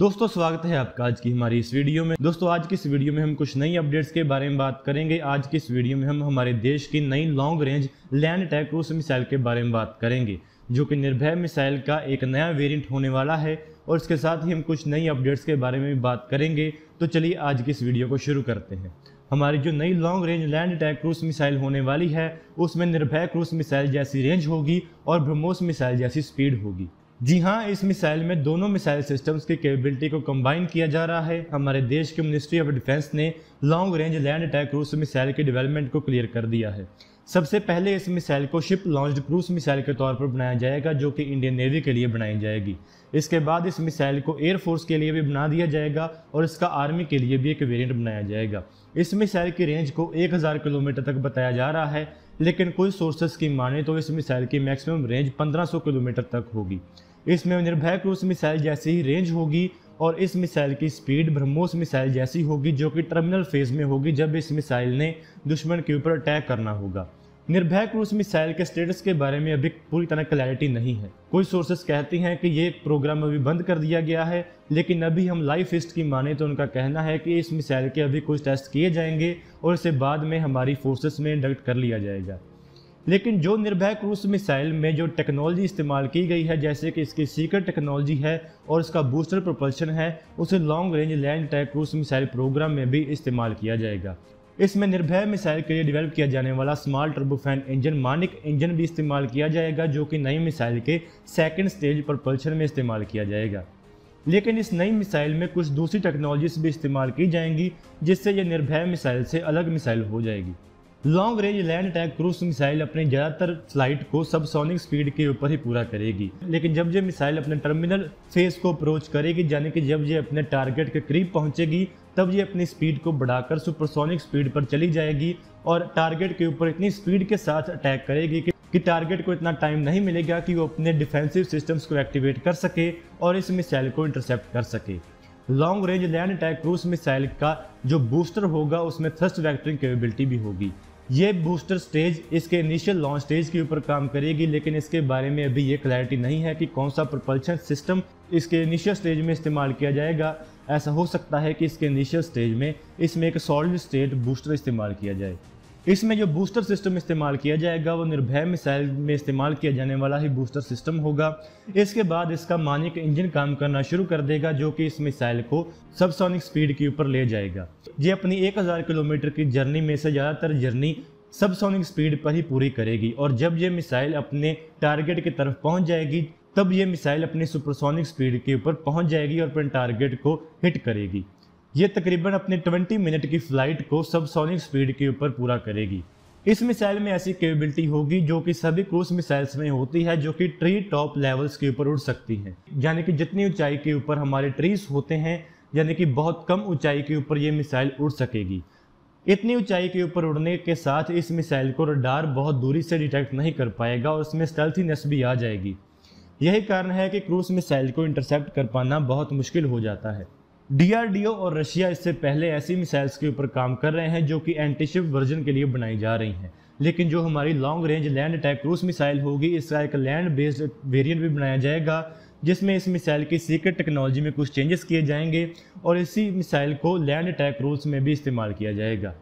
दोस्तों स्वागत है आपका आज की हमारी इस वीडियो में। दोस्तों आज की इस वीडियो में हम कुछ नई अपडेट्स के बारे में बात करेंगे। आज की इस वीडियो में हम हमारे देश की नई long range land attack cruise missile के बारे में बात करेंगे, जो कि निर्भय मिसाइल का एक नया वेरिएंट होने वाला है। और इसके साथ ही हम कुछ नई अपडेट्स के बारे में भी बात करेंगे। तो चलिए आज की इस वीडियो को शुरू करते हैं। हमारी जो नई long range land attack cruise missile होने वाली है उसमें निर्भय क्रूज मिसाइल जैसी रेंज होगी और ब्रह्मोस मिसाइल जैसी स्पीड होगी। जी हाँ, इस मिसाइल में दोनों मिसाइल सिस्टम्स की कैपेबिलिटी को कंबाइन किया जा रहा है। हमारे देश के मिनिस्ट्री ऑफ डिफेंस ने long range land attack cruise missile के डेवलपमेंट को क्लियर कर दिया है। सबसे पहले इस मिसाइल को शिप लॉन्च्ड क्रूज मिसाइल के तौर पर बनाया जाएगा, जो कि इंडियन नेवी के लिए बनाई जाएगी। इसके बाद इस मिसाइल को एयरफोर्स के लिए भी बना दिया जाएगा और इसका आर्मी के लिए भी एक वेरिएंट बनाया जाएगा। इस मिसाइल की रेंज को 1000 किलोमीटर तक बताया जा रहा है, लेकिन कुछ सोर्सेस की माने तो इस मिसाइल की मैक्सिमम रेंज 1500 किलोमीटर तक होगी। इसमें निर्भय क्रूज मिसाइल जैसी ही रेंज होगी और इस मिसाइल की स्पीड ब्रह्मोस मिसाइल जैसी होगी, जो कि टर्मिनल फेज में होगी जब इस मिसाइल ने दुश्मन के ऊपर अटैक करना होगा। निर्भय क्रूज मिसाइल के स्टेटस के बारे में अभी पूरी तरह क्लैरिटी नहीं है। कुछ सोर्सेस कहती हैं कि ये प्रोग्राम अभी बंद कर दिया गया है, लेकिन अभी हम लाइव फिस्ट की माने तो उनका कहना है कि इस मिसाइल के अभी कुछ टेस्ट किए जाएंगे और इसे बाद में हमारी फोर्सेस में इंडक्ट कर लिया जाएगा। लेकिन जो निर्भय क्रूज मिसाइल में जो टेक्नोलॉजी इस्तेमाल की गई है, जैसे कि इसकी सीक्रेट टेक्नोलॉजी है और इसका बूस्टर प्रोपल्शन है, उसे long range land attack cruise missile programme में भी इस्तेमाल किया जाएगा। इसमें निर्भय मिसाइल के लिए डेवलप किया जाने वाला small turbofan engine Manik engine भी इस्तेमाल किया जाएगा, जो कि नई मिसाइल के सेकेंड स्टेज प्रोपल्शन में इस्तेमाल किया जाएगा। लेकिन इस नई मिसाइल में कुछ दूसरी टेक्नोलॉजीज भी इस्तेमाल की जाएंगी, जिससे यह निर्भय मिसाइल से अलग मिसाइल हो जाएगी। Long range land attack cruise missile अपने ज़्यादातर फ्लाइट को सबसोनिक स्पीड के ऊपर ही पूरा करेगी, लेकिन जब ये मिसाइल अपने टर्मिनल फेज को अप्रोच करेगी, यानी कि जब ये अपने टारगेट के करीब पहुंचेगी, तब ये अपनी स्पीड को बढ़ाकर सुपरसोनिक स्पीड पर चली जाएगी और टारगेट के ऊपर इतनी स्पीड के साथ अटैक करेगी कि टारगेट को इतना टाइम नहीं मिलेगा कि वो अपने डिफेंसिव सिस्टम्स को एक्टिवेट कर सके और इस मिसाइल को इंटरसेप्ट कर सके। Long range land attack cruise missile का जो बूस्टर होगा उसमें थ्रस्ट वेक्टरिंग कैपेबिलिटी भी होगी। ये बूस्टर स्टेज इसके इनिशियल लॉन्च स्टेज के ऊपर काम करेगी, लेकिन इसके बारे में अभी ये क्लैरिटी नहीं है कि कौन सा प्रोपल्शन सिस्टम इसके इनिशियल स्टेज में इस्तेमाल किया जाएगा। ऐसा हो सकता है कि इसके इनिशियल स्टेज में इसमें एक सॉलिड स्टेट बूस्टर इस्तेमाल किया जाए। इसमें जो बूस्टर सिस्टम इस्तेमाल किया जाएगा वो निर्भय मिसाइल में इस्तेमाल किया जाने वाला ही बूस्टर सिस्टम होगा। इसके बाद इसका मानिक इंजन काम करना शुरू कर देगा, जो कि इस मिसाइल को सबसोनिक स्पीड के ऊपर ले जाएगा। ये अपनी 1000 किलोमीटर की जर्नी में से ज़्यादातर जर्नी सबसोनिक स्पीड पर ही पूरी करेगी और जब ये मिसाइल अपने टारगेट की तरफ पहुंच जाएगी, तब ये मिसाइल अपनी सुपरसोनिक स्पीड के ऊपर पहुंच जाएगी और अपने टारगेट को हिट करेगी। ये तकरीबन अपने 20 मिनट की फ्लाइट को सबसोनिक स्पीड के ऊपर पूरा करेगी। इस मिसाइल में ऐसी कैपेबिलिटी होगी जो कि सभी क्रूज मिसाइल्स में होती है, जो कि ट्री टॉप लेवल्स के ऊपर उड़ सकती हैं, यानी कि जितनी ऊंचाई के ऊपर हमारे ट्रीज होते हैं, यानी कि बहुत कम ऊंचाई के ऊपर ये मिसाइल उड़ सकेगी। इतनी ऊंचाई के ऊपर उड़ने के साथ इस मिसाइल को रडार बहुत दूरी से डिटेक्ट नहीं कर पाएगा और इसमें स्टेल्थीनेस भी आ जाएगी। यही कारण है कि क्रूज मिसाइल को इंटरसेप्ट कर पाना बहुत मुश्किल हो जाता है। DRDO और रशिया इससे पहले ऐसी मिसाइल्स के ऊपर काम कर रहे हैं जो कि एंटीशिप वर्जन के लिए बनाई जा रही हैं, लेकिन जो हमारी long range land attack cruise missile होगी, इसका एक लैंड बेस्ड वेरिएंट भी बनाया जाएगा, जिसमें इस मिसाइल की सीक्रेट टेक्नोलॉजी में कुछ चेंजेस किए जाएंगे और इसी मिसाइल को लैंड अटैक क्रूज में भी इस्तेमाल किया जाएगा।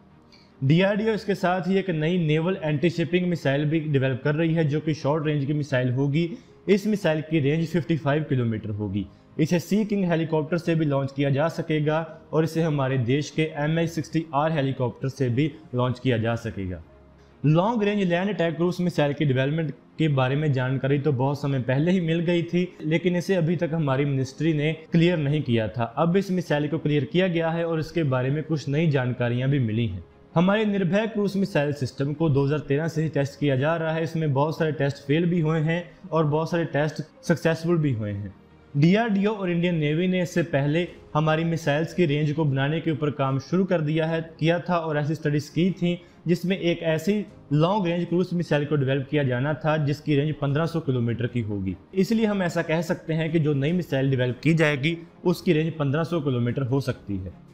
DRDO इसके साथ ही एक नई नेवल एंटी शिपिंग मिसाइल भी डेवलप कर रही है, जो कि शॉर्ट रेंज की मिसाइल होगी। इस मिसाइल की रेंज 55 किलोमीटर होगी। इसे सी किंग हेलीकॉप्टर से भी लॉन्च किया जा सकेगा और इसे हमारे देश के MH-60R हेलीकॉप्टर से भी लॉन्च किया जा सकेगा। Long range land attack cruise missile की डेवलपमेंट के बारे में जानकारी तो बहुत समय पहले ही मिल गई थी, लेकिन इसे अभी तक हमारी मिनिस्ट्री ने क्लियर नहीं किया था। अब इस मिसाइल को क्लियर किया गया है और इसके बारे में कुछ नई जानकारियां भी मिली हैं। हमारे निर्भय क्रूज मिसाइल सिस्टम को 2013 से ही टेस्ट किया जा रहा है। इसमें बहुत सारे टेस्ट फेल भी हुए हैं और बहुत सारे टेस्ट सक्सेसफुल भी हुए हैं। DRDO और इंडियन नेवी ने इससे पहले हमारी मिसाइल्स की रेंज को बनाने के ऊपर काम शुरू कर किया था और ऐसी स्टडीज की थी, जिसमें एक ऐसी लॉन्ग रेंज क्रूज मिसाइल को डेवलप किया जाना था जिसकी रेंज 1500 किलोमीटर की होगी। इसलिए हम ऐसा कह सकते हैं कि जो नई मिसाइल डेवलप की जाएगी उसकी रेंज 1500 किलोमीटर हो सकती है।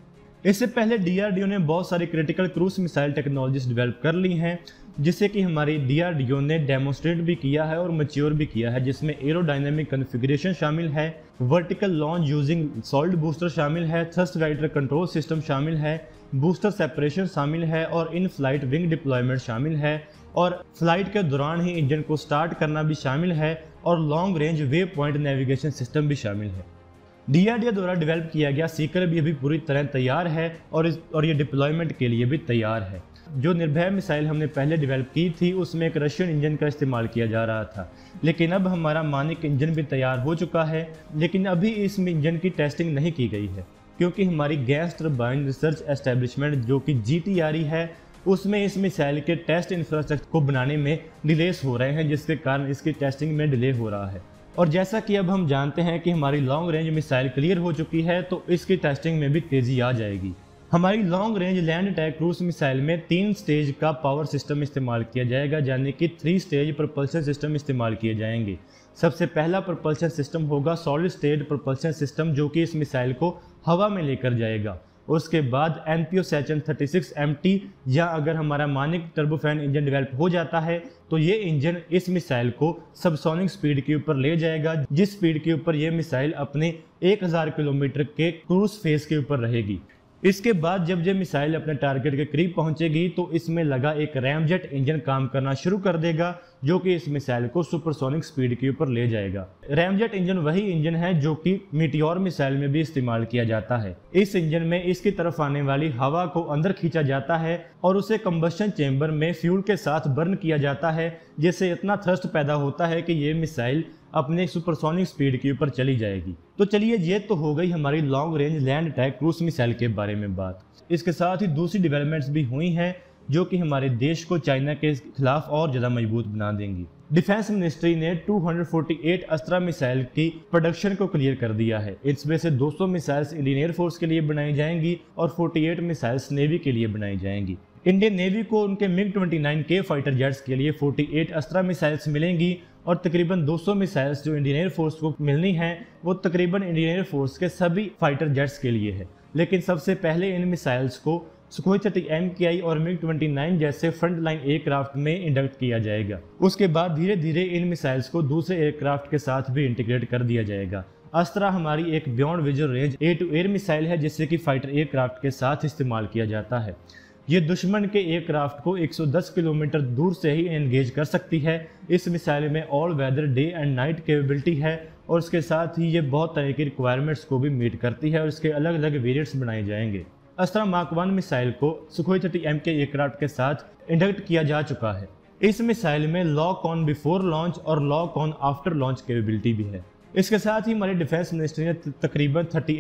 इससे पहले डीआरडीओ ने बहुत सारी critical cruise missile technologies develop कर ली हैं, जिसे कि हमारी डीआरडीओ ने डेमोस्ट्रेट भी किया है और मैच्योर भी किया है, जिसमें एरोडायनेमिक कॉन्फ़िगरेशन शामिल है, vertical launch using solid booster शामिल है, थ्रस्ट राइडर कंट्रोल सिस्टम शामिल है, बूस्टर सेपरेशन शामिल है और इन फ्लाइट विंग डिप्लॉयमेंट शामिल है और फ्लाइट के दौरान ही इंजन को स्टार्ट करना भी शामिल है और long range way point navigation system भी शामिल है। डीआरडीओ द्वारा डेवलप किया गया सीकर भी अभी पूरी तरह तैयार है और ये डिप्लॉयमेंट के लिए भी तैयार है। जो निर्भय मिसाइल हमने पहले डेवलप की थी उसमें एक रशियन इंजन का इस्तेमाल किया जा रहा था, लेकिन अब हमारा मानिक इंजन भी तैयार हो चुका है, लेकिन अभी इस इंजन की टेस्टिंग नहीं की गई है क्योंकि हमारी गैस टरबाइन रिसर्च एस्टेब्लिशमेंट जो कि GTRE है उसमें इस मिसाइल के टेस्ट इंफ्रास्ट्रक्चर को बनाने में डिलेस हो रहे हैं, जिसके कारण इसकी टेस्टिंग में डिले हो रहा है। और जैसा कि अब हम जानते हैं कि हमारी लॉन्ग रेंज मिसाइल क्लियर हो चुकी है तो इसकी टेस्टिंग में भी तेज़ी आ जाएगी। हमारी long range land attack cruise missile में 3 स्टेज का पावर सिस्टम इस्तेमाल किया जाएगा, यानी कि 3 स्टेज propulsion सिस्टम इस्तेमाल किए जाएंगे। सबसे पहला propulsion सिस्टम होगा सॉलिड स्टेट propulsion सिस्टम, जो कि इस मिसाइल को हवा में लेकर जाएगा। उसके बाद NPO Saturn 36MT या अगर हमारा मानिक टर्बोफैन इंजन डेवलप हो जाता है तो ये इंजन इस मिसाइल को सबसोनिक स्पीड के ऊपर ले जाएगा, जिस स्पीड के ऊपर ये मिसाइल अपने 1000 किलोमीटर के क्रूज फेस के ऊपर रहेगी। इसके बाद जब ये मिसाइल अपने टारगेट के करीब पहुंचेगी तो इसमें लगा एक रैमजेट इंजन काम करना शुरू कर देगा, जो कि इस मिसाइल को सुपरसोनिक स्पीड के ऊपर ले जाएगा। रैमजेट इंजन वही इंजन है जो कि मीटियोर मिसाइल में भी इस्तेमाल किया जाता है। इस इंजन में इसकी तरफ आने वाली हवा को अंदर खींचा जाता है और उसे कंबशन चेंबर में फ्यूल के साथ बर्न किया जाता है, जिससे इतना थ्रस्ट पैदा होता है कि ये मिसाइल अपने सुपरसोनिक स्पीड के ऊपर चली जाएगी। तो चलिए, ये तो हो गई हमारी long range land attack cruise missile के बारे में बात। इसके साथ ही दूसरी डेवलपमेंट्स भी हुई हैं जो कि हमारे देश को चाइना के खिलाफ और ज़्यादा मजबूत बना देंगी। डिफेंस मिनिस्ट्री ने 248 अस्त्रा मिसाइल की प्रोडक्शन को क्लियर कर दिया है। इसमें से 200 मिसाइल्स इंडियन एयरफोर्स के लिए बनाई जाएंगी और 48 मिसाइल्स नेवी के लिए बनाई जाएंगी। इंडियन नेवी को उनके MiG-29K फाइटर जेट्स के लिए 48 अस्त्रा मिसाइल्स मिलेंगी और तकरीबन 200 मिसाइल्स जो इंडियन एयरफोर्स को मिलनी है वो तकरीबन इंडियन एयरफोर्स के सभी फाइटर जेट्स के लिए है। लेकिन सबसे पहले इन मिसाइल्स को सुखोई 30 MKI और MiG-29 जैसे फ्रंट लाइन एयरक्राफ्ट में इंडक्ट किया जाएगा। उसके बाद धीरे धीरे इन मिसाइल्स को दूसरे एयरक्राफ्ट के साथ भी इंटीग्रेट कर दिया जाएगा। अस्त्रा हमारी एक beyond visual range air to air missile है, जिससे कि फाइटर एयरक्राफ्ट के साथ इस्तेमाल किया जाता है। ये दुश्मन के एयरक्राफ्ट को 110 किलोमीटर दूर से ही एंगेज कर सकती है। इस मिसाइल में all weather day and night capability है और इसके साथ ही ये बहुत तरह की रिक्वायरमेंट्स को भी मीट करती है और इसके अलग अलग वेरिएंट्स बनाए जाएंगे। अस्त्रा मार्क 1 मिसाइल को सुखोई 30 MK एयरक्राफ्ट के साथ इंडक्ट किया जा चुका है। इस मिसाइल में लॉक ऑन बिफोर लॉन्च और lock on after launch capability भी है। इसके साथ ही हमारे डिफेंस मिनिस्ट्री ने तकरीबन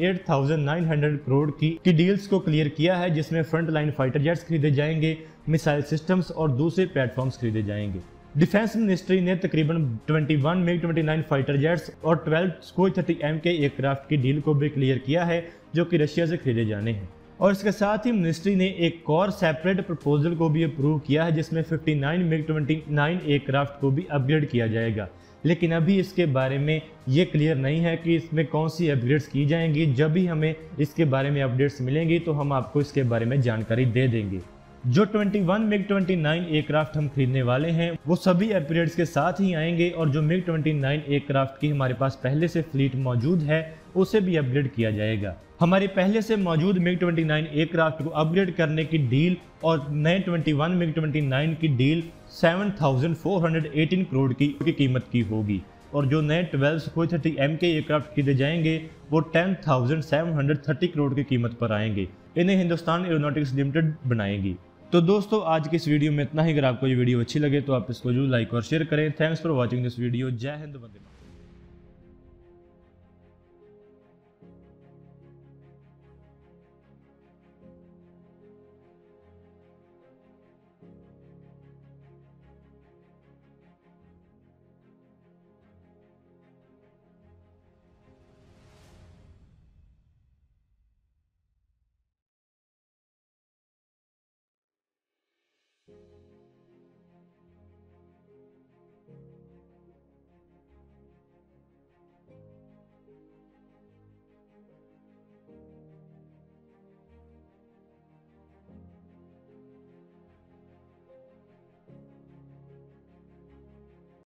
38,900 करोड़ की डील्स को क्लियर किया है, जिसमें फ्रंट लाइन फाइटर जेट्स खरीदे जाएंगे, मिसाइल सिस्टम्स और दूसरे प्लेटफॉर्म्स खरीदे जाएंगे। डिफेंस मिनिस्ट्री ने तकरीबन 21 MiG-29 फाइटर जेट्स और 12 सुखोई 30 MK एयरक्राफ्ट की डील को भी क्लियर किया है, जो कि रशिया से खरीदे जाने हैं। और इसके साथ ही मिनिस्ट्री ने एक और सेपरेट प्रपोजल को भी अप्रूव किया है, जिसमें 59 MiG-29 एयरक्राफ्ट को भी अपग्रेड किया जाएगा। लेकिन अभी इसके बारे में ये क्लियर नहीं है कि इसमें कौन सी अपग्रेड्स की जाएंगी। जब भी हमें इसके बारे में अपडेट्स मिलेंगी तो हम आपको इसके बारे में जानकारी दे देंगे। जो 21 MiG-29 एयरक्राफ्ट हम खरीदने वाले हैं वो सभी अपग्रेड्स के साथ ही आएंगे और जो MiG-29 एयरक्राफ्ट की हमारे पास पहले से फ्लीट मौजूद है उसे भी अपग्रेड किया जाएगा। हमारे पहले से मौजूद MiG-29 एयरक्राफ्ट को अपग्रेड करने की डील और नए 21 MiG-29 की डील 7,418 करोड़ की कीमत की होगी और जो नए 12 सुखोई 30 MK एयरक्राफ्ट खरीदे जाएंगे वो 10,730 करोड़ की कीमत पर आएंगे। इन्हें हिंदुस्तान एरोनॉटिक्स लिमिटेड बनाएगी। तो दोस्तों, आज की इस वीडियो में इतना ही। अगर आपको ये वीडियो अच्छी लगे तो आप इसको जरूर लाइक और शेयर करें। Thanks for watching this video. जय हिंद, वंदे मातरम।